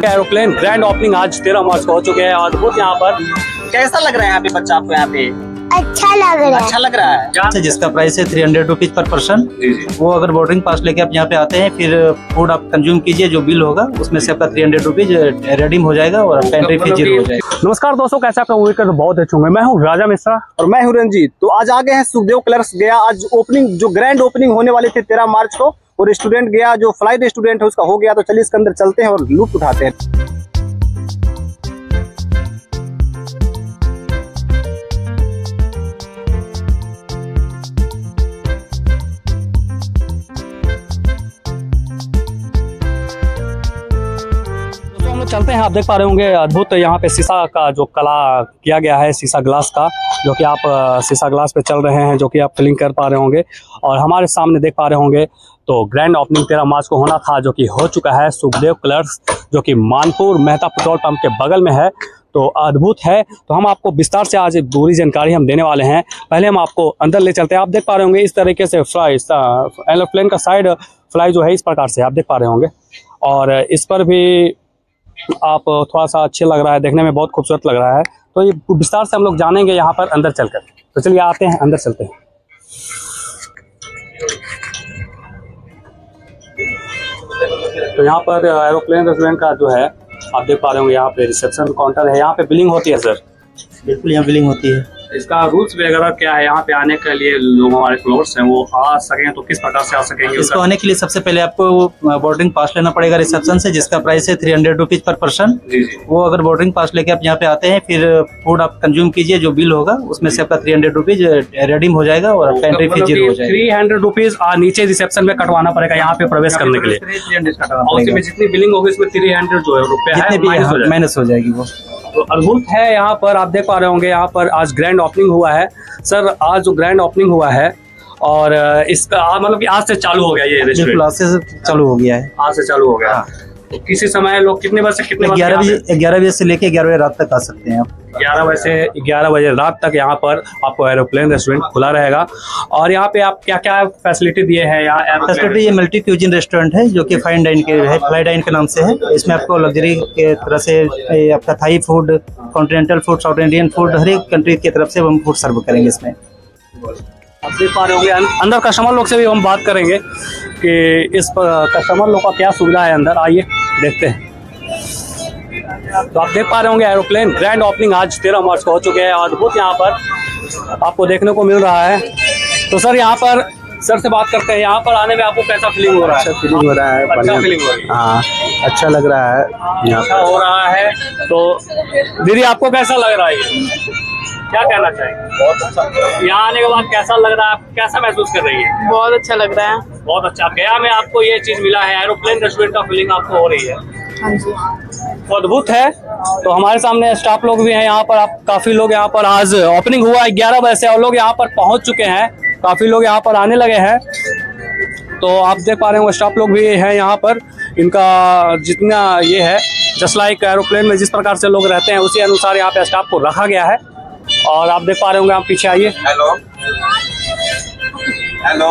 Aeroplane grand opening आज 13 मार्च को हो चुके हैं। अद्भुत यहाँ पर कैसा लग रहा है यहाँ पे बच्चा आपको? यहाँ पे अच्छा लग रहा है। अच्छा लग रहा है। जिसका प्राइस है 300 रुपीज पर पर्सन। वो अगर बोर्डिंग पास लेके आप यहाँ पे आते हैं, फिर फूड आप कंज्यूम कीजिए, जो बिल होगा उसमें से आपका 300 रुपीज रेडीम हो जाएगा और आपका एंट्री फी 0 हो जाएगा। नमस्कार दोस्तों, कैसे आप उम्मीद कर बहुत अच्छे होंगे। मैं हूँ राजा मिश्रा और मैं हूँ रंजीत। तो आज आ गए हैं सुखदेव कलर्स गया। आज ओपनिंग जो ग्रैंड ओपनिंग होने वाली थी 13 मार्च को, और स्टूडेंट गया जो फ्लाइट स्टूडेंट है उसका हो गया। तो चलिए इसके अंदर चलते हैं और लुत्फ उठाते हैं। चलते हैं। आप देख पा रहे होंगे अद्भुत यहाँ पे शीशा का जो कला किया गया है, शीशा ग्लास का, जो कि आप शीशा ग्लास पे चल रहे हैं, जो कि आप फिलिंग कर पा रहे होंगे। और हमारे सामने देख पा रहे होंगे तो ग्रैंड ओपनिंग 13 मार्च को होना था, जो कि हो चुका है। सुखदेव कलर्स जो कि मानपुर मेहता पेट्रोल पंप के बगल में है, तो अद्भुत है। तो हम आपको विस्तार से आज पूरी जानकारी हम देने वाले हैं। पहले हम आपको अंदर ले चलते हैं। आप देख पा रहे होंगे इस तरीके से फ्लाई एरोप्लेन का साइड फ्लाई जो है इस प्रकार से आप देख पा रहे होंगे। और इस पर भी आप थोड़ा सा अच्छे लग रहा है, देखने में बहुत खूबसूरत लग रहा है। तो ये विस्तार से हम लोग जानेंगे यहाँ पर अंदर चलकर। तो चलिए आते हैं, अंदर चलते हैं। तो यहाँ पर एरोप्लेन रेस्टोरेंट का जो है आप देख पा रहे होंगे, यहाँ पे रिसेप्शन काउंटर है, यहाँ पे बिलिंग होती है। सर बिल्कुल यहाँ बिलिंग होती है। इसका रूल्स वगैरह क्या है? यहाँ पे आने के लिए लोग हमारे फ्लोर्स हैं वो आ सकें तो किस प्रकार से आ सकेंगे? इसको आने के लिए सबसे पहले आपको बोर्डिंग पास लेना पड़ेगा रिसेप्शन से, जिसका प्राइस है 300 रुपीज पर पर्सन। वो अगर बोर्डिंग पास लेके आप यहाँ पे आते हैं, फिर फूड आप कंज्यूम कीजिए, जो बिल होगा उसमें से आपका 300 रुपीज रेडीम हो जाएगा और आपका एंट्री फी 0 हो जाएगा। 300 रुपीज नीचे रिसेप्शन में कटवाना पड़ेगा यहाँ पे प्रवेश करने के लिए। जितनी बिलिंग होगी इसमें 300 जो है रुपये माइनस हो जाएगी वो। तो अद्भुत है। यहाँ पर आप देख पा रहे होंगे, यहाँ पर आज ग्रैंड ओपनिंग हुआ है। सर आज जो ग्रैंड ओपनिंग हुआ है और इसका मतलब कि आज से चालू हो गया ये रेस्टोरेंट? आज से चालू हो गया है। आज से चालू हो गया। तो किसी समय लोग कितने बजे से कितने? 11 बजे से लेके 11 बजे रात तक आ सकते हैं आप। 11 बजे से 11 बजे रात तक यहाँ पर आपको एरोप्लेन रेस्टोरेंट खुला रहेगा। और यहाँ पे आप क्या क्या फैसिलिटी दिए हैं? यहाँ फैसिलिटी ये मल्टी क्यूजिन रेस्टोरेंट है, जो कि फाइन डाइन के है, फ्लाई डाइन के नाम से है। इसमें आपको लग्जरी के तरह से आपका Thai food, continental food, South Indian food, हर एक कंट्री की तरफ से हम फूड सर्व करेंगे इसमें। आप देख पा रहे होंगे अंदर कस्टमर लोग से भी हम बात करेंगे कि इस कस्टमर लोग का क्या सुविधा है अंदर। आइए देखते हैं। तो आप देख पा रहे होंगे एरोप्लेन ग्रैंड ओपनिंग आज 13 मार्च को हो चुके हैं। अद्भुत यहाँ पर आपको देखने को मिल रहा है। तो सर यहाँ पर सर से बात करते हैं, यहाँ पर आने में आपको कैसा फीलिंग हो रहा है? अच्छा फीलिंग हो रहा है। अच्छा फीलिंग हो रही है। हाँ अच्छा लग रहा है, अच्छा हो रहा है। तो दीदी आपको कैसा लग रहा है? क्या कहना चाहिए? बहुत अच्छा। यहाँ आने के बाद कैसा लग रहा है? आप कैसा महसूस कर रही है? बहुत अच्छा लग रहा है। बहुत अच्छा। गया में आपको ये चीज मिला है, एरोप्लेन रेस्टोरेंट का फीलिंग आपको हो रही है? हाँ जी। तो अद्भुत है। तो हमारे सामने स्टाफ लोग भी हैं यहाँ पर। आप काफी लोग यहाँ पर, आज ओपनिंग हुआ है 11 बजे से और लोग यहाँ पर पहुंच चुके हैं। काफी लोग यहाँ पर आने लगे हैं। तो आप देख पा रहे हो स्टाफ लोग भी हैं यहाँ पर। इनका जितना ये है जस्ट लाइक एरोप्लेन में जिस प्रकार से लोग रहते हैं उसी अनुसार यहाँ पे स्टाफ को रखा गया है। और आप देख पा रहे होंगे, आप पीछे आइए। हेलो हेलो,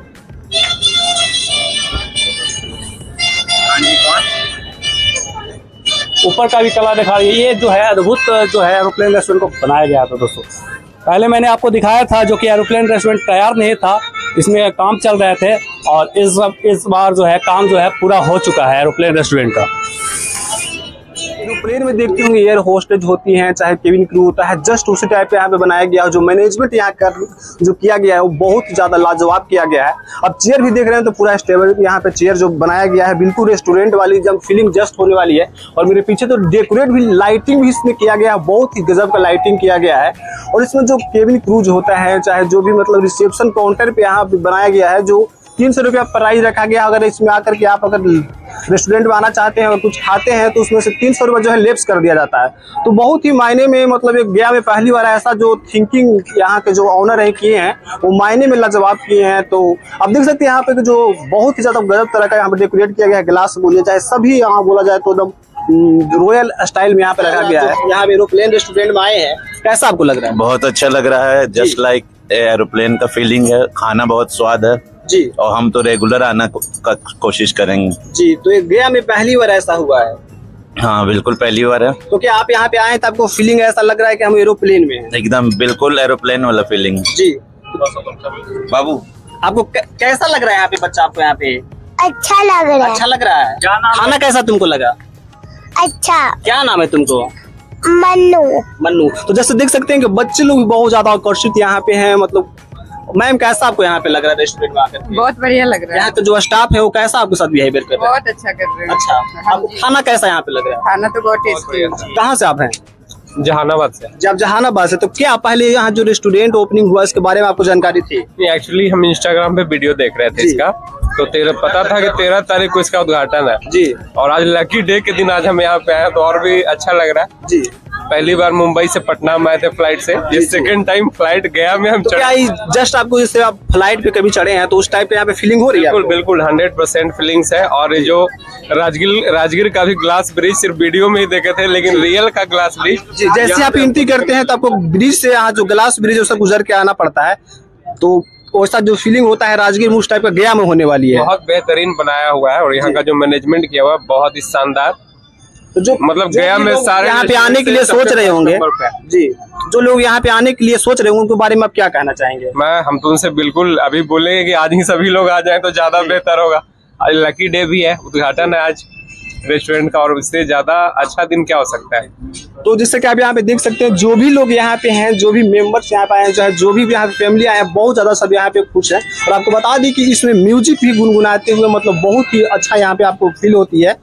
ऊपर का भी कला दिखा रही है। ये जो है अद्भुत जो है एरोप्लेन रेस्टोरेंट को बनाया गया था। दोस्तों पहले मैंने आपको दिखाया था जो कि एरोप्लेन रेस्टोरेंट तैयार नहीं था, इसमें काम चल रहे थे। और इस बार जो है काम जो है पूरा हो चुका है एरोप्लेन रेस्टोरेंट का। एरोप्लेन में देखते होंगे एयर होस्टेज होती हैं, चाहे केबिन क्रू होता है, जस्ट उसी टाइप पे यहाँ पे बनाया गया है। जो मैनेजमेंट यहाँ कर जो किया गया है वो बहुत ज्यादा लाजवाब किया गया है। अब चेयर भी देख रहे हैं तो पूरा स्टेबल यहाँ पे चेयर जो बनाया गया है, बिल्कुल रेस्टोरेंट वाली जब फीलिंग जस्ट होने वाली है। और मेरे पीछे तो डेकोरेट भी, लाइटिंग भी इसमें किया गया है, बहुत ही गजब का लाइटिंग किया गया है। और इसमें जो केबिन क्रू होता है, चाहे जो भी मतलब रिसेप्शन काउंटर पे यहाँ पे बनाया गया है, जो 300 रुपया प्राइस रखा गया। अगर इसमें आकर के आप अगर रेस्टोरेंट में आना चाहते हैं और कुछ खाते हैं तो उसमें से 300 रुपये जो है लेप्स कर दिया जाता है। तो बहुत ही मायने में मतलब एक गया में पहली बार ऐसा जो थिंकिंग यहाँ के जो ऑनर है किए हैं वो मायने में लाजवाब किए हैं। तो आप देख सकते हैं यहाँ पे जो बहुत ही ज्यादा गजब तरह का यहाँ पे डेकोरेट किया गया है, ग्लास बोलिए चाहे सभी यहाँ बोला जाए तो एकदम रॉयल स्टाइल में यहाँ पे रखा गया है। यहाँ पे एरोप्लेन रेस्टोरेंट में आए हैं, कैसा आपको लग रहा है? बहुत अच्छा लग रहा है, जस्ट लाइक एरोप्लेन का फीलिंग है। खाना बहुत स्वाद है जी, और हम तो रेगुलर आना का कोशिश करेंगे जी। तो ये गया में पहली बार ऐसा हुआ है। हाँ बिल्कुल पहली बार है। तो क्या आप यहाँ पे आए तो आपको फीलिंग ऐसा लग रहा है कि हम एरोप्लेन में हैं? एकदम बिल्कुल एरोप्लेन वाला फीलिंग। जी बाबू आपको कैसा लग रहा है यहाँ पे बच्चा, आपको यहाँ पे अच्छा लग रहा है। अच्छा लग रहा है? खाना कैसा तुमको लगा? अच्छा। क्या नाम है तुमको? मन्नू। मन्नू। तो जैसे देख सकते हैं कि बच्चे लोग भी बहुत ज्यादा आकर्षित यहाँ पे हैं। मतलब मैम कैसा आपको यहाँ पे लग रहा है रेस्टोरेंट में आकर के? बहुत बढ़िया लग रहा है। यहाँ का जो स्टाफ है वो कैसा आपके साथ बिहेवियर कर रहा है? बहुत अच्छा कर रहे हैं। अच्छा, आपको खाना कैसा यहाँ पे लग रहा है? खाना तो बहुत टेस्टी है। कहाँ से आप हैं? जहानाबाद से। जब जहानाबाद से, तो क्या पहले यहाँ जो रेस्टोरेंट ओपनिंग हुआ इसके बारे में आपको जानकारी थी? एक्चुअली हम इंस्टाग्राम पे वीडियो देख रहे थे इसका, तो पता था कि 13 तारीख को इसका उद्घाटन है जी। और आज लकी डे के दिन आज हम यहाँ पे आए तो और भी अच्छा लग रहा है जी। पहली बार मुंबई से पटना में आए थे फ्लाइट से, ये सेकंड टाइम फ्लाइट गया में हम तो क्या जस्ट आपको जैसे आप फ्लाइट पे कभी चढ़े हैं तो उस टाइप पे यहाँ पे फीलिंग हो रही है? बिल्कुल बिल्कुल 100% फीलिंग्स है। और जो राजगीर का भी ग्लास ब्रिज सिर्फ वीडियो में ही देखे थे, लेकिन रियल का ग्लास ब्रिज जैसे आप एंट्री करते हैं तो आपको ब्रिज से यहाँ जो ग्लास ब्रिज है गुजर के आना पड़ता है, तो वैसा जो फीलिंग होता है राजगीर में उस टाइप का गया में होने वाली है। बहुत बेहतरीन बनाया हुआ है और यहाँ का जो मैनेजमेंट किया हुआ है बहुत ही शानदार। तो जो मतलब गया में सारे यहाँ पे आने के लिए सोच रहे होंगे जी, जो लोग यहाँ पे आने के लिए सोच रहे होंगे उनके बारे में आप क्या कहना चाहेंगे? हम तो उनसे बिल्कुल अभी बोलेंगे कि आज ही सभी लोग आ जाएं तो ज्यादा बेहतर होगा। आज लकी डे भी है, उद्घाटन है आज रेस्टोरेंट का, और इससे ज्यादा अच्छा दिन क्या हो सकता है। तो जिससे कि आप यहाँ पे देख सकते हैं जो भी लोग यहाँ पे हैं, जो भी मेंबर्स यहाँ पे आए हैं, चाहे जो भी यहाँ पे फैमिली आए हैं, बहुत ज्यादा सब यहाँ पे खुश है। और आपको बता दी कि इसमें म्यूजिक भी गुनगुनाते हुए मतलब बहुत ही अच्छा यहाँ पे आपको फील होती है।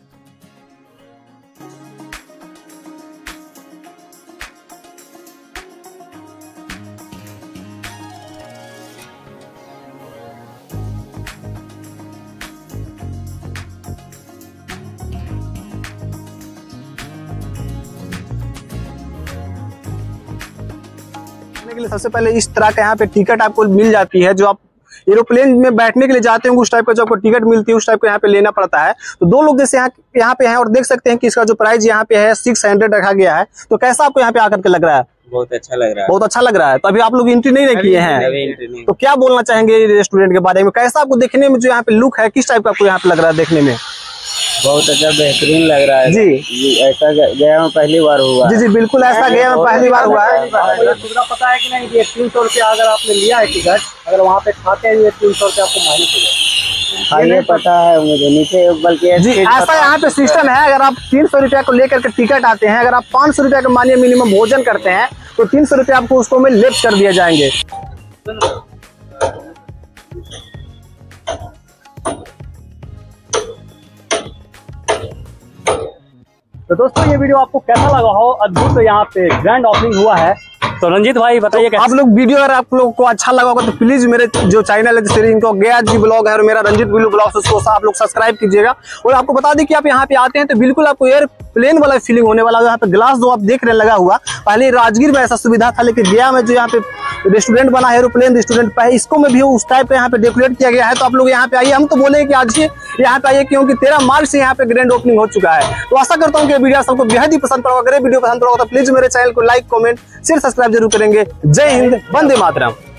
के लिए सबसे पहले इस तरह का यहाँ पे टिकट आपको मिल जाती है, जो आप एरोप्लेन में बैठने के लिए जाते हैं उस टाइप का जो आपको टिकट मिलती है उस टाइप का यहाँ पे लेना पड़ता है। तो दो लोग जैसे यहाँ पे हैं और देख सकते हैं कि इसका जो प्राइस यहाँ पे है 600 रखा गया है। तो कैसा आपको यहाँ पे आकर के लग रहा है? बहुत अच्छा लग रहा है। बहुत अच्छा लग रहा है। तो अभी आप लोग एंट्री नहीं किए हैं, तो क्या बोलना चाहेंगे रेस्टोरेंट के बारे में? कैसा आपको देखने में जो यहाँ पे लुक है, किस टाइप का आपको यहाँ पे लग रहा है देखने में? बहुत अच्छा बेहतरीन लग रहा है जी। ऐसा गया में पहली बार हुआ। जी बिल्कुल ऐसा गया में पहली बार हुआ है। पता है कि नहीं कि 300 रुपया अगर आपने लिया है टिकट, अगर वहाँ पे खाते हैं 300 रुपया आपको माइनस हो जाएगा। हाँ ये पता है मुझे, नीचे बल्कि जी ऐसा यहाँ पे सिस्टम है। अगर आप 300 रुपया को लेकर के टिकट आते हैं, अगर आप 500 रुपया का मानिए मिनिमम भोजन करते हैं तो 300 रुपया आपको उसको में लेस कर दिए जाएंगे। तो दोस्तों ये वीडियो आपको कैसा लगा हो? अद्भुत यहाँ पे ग्रैंड ओपनिंग हुआ है। तो रंजीत भाई बताइए तो आप लोग वीडियो अगर आप लोग को अच्छा लगा होगा तो प्लीज मेरे जो चैनल है जैसे इनको गया जी ब्लॉग है और मेरा रंजीत बिल्लू ब्लॉग, उसको आप लोग सब्सक्राइब कीजिएगा। और आपको बता दें कि आप यहाँ पे आते हैं तो बिल्कुल आपको एयरप्लेन वाला फीलिंग होने वाला है। यहाँ पे ग्लास जो आप देख रहे हैं लगा हुआ, पहले राजगीर में ऐसा सुविधा था, लेकिन गया में जो यहाँ पे रेस्टोरेंट बना है एरोप्लेन रेस्टोरेंट पे, इसको में भी उस टाइप का यहाँ पे डेकोरेट किया गया है। तो आप लोग यहाँ पे आइए, हम तो बोलेंगे कि आज ही यहाँ पे आइए क्योंकि 13 मार्च से यहाँ पे ग्रैंड ओपनिंग हो चुका है। तो आशा करता हूँ कि वीडियो सबको बेहद ही पसंद पड़ा। अगर वीडियो पसंद पड़ा तो प्लीज मेरे चैनल को लाइक, कमेंट, शेयर, सब्सक्राइब जरूर करेंगे। जय हिंद, वंदे मातरम।